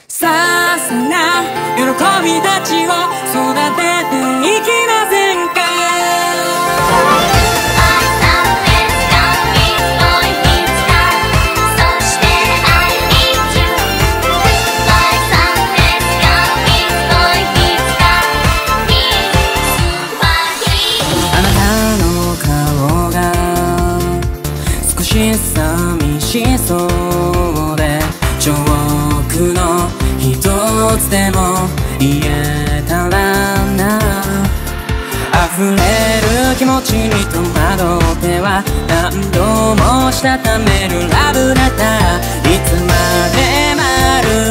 ささな喜びたちを育てていきませんか。あなたの顔が少し寂しそうで、チョークの一つでも言えたらな。溢れる気持ちに戸惑っては何度もしたためるラブレター。いつまで待る